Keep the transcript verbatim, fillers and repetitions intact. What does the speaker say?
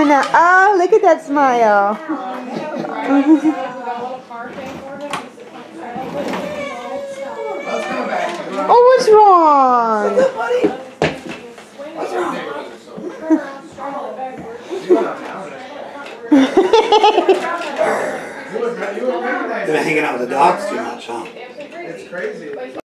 doing that. Oh, look at that smile. Oh, what's wrong? What's wrong? They're hanging out with the dogs too much, huh? It's crazy.